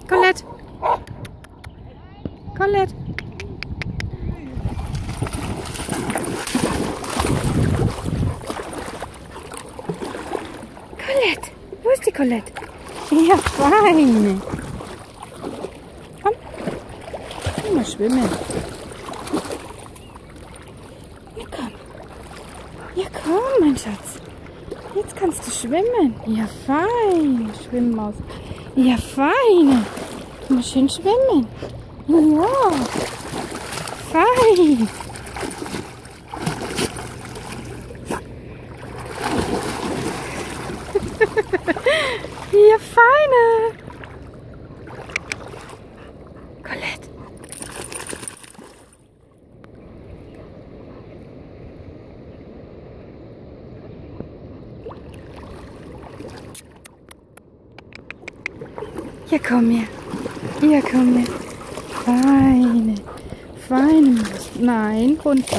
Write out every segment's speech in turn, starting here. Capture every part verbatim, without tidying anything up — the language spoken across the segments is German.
Colette. Colette. Colette. Wo ist die Colette? Ja, fein. Komm. Komm mal schwimmen. Ja, komm. Ja, komm, mein Schatz. Jetzt kannst du schwimmen. Ja, fein. Schwimmmaus. Ja, fein. Mal schön schwimmen. Ja. Fein. Ja, feine. Colette. Ja, komm her. Ja, komm her. Feine. Feine. Nein, runter.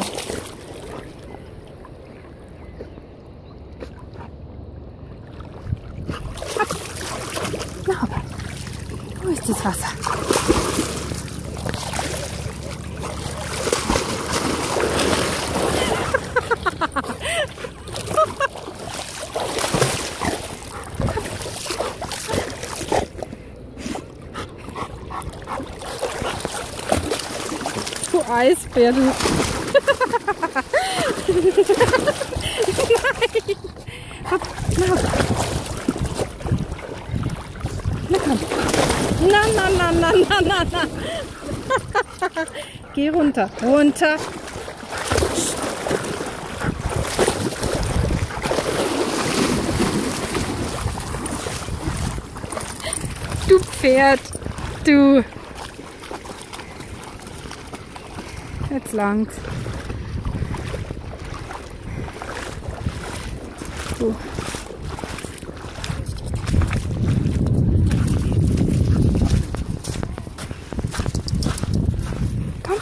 Na, aber. Wo ist das Wasser? Du Eisbär, du. Nein. Hopp, na, hopp. Na komm. Na, na, na, na, na, na, na. Geh runter. Runter. Du Pferd. Du. Jetzt langt's. So. Komm.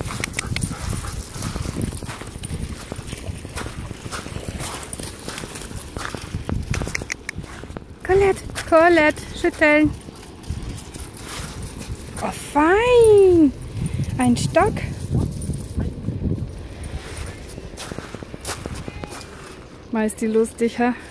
Colette, Colette, schütteln. Oh, fein. Ein Stock. Mal ist die lustig, ha?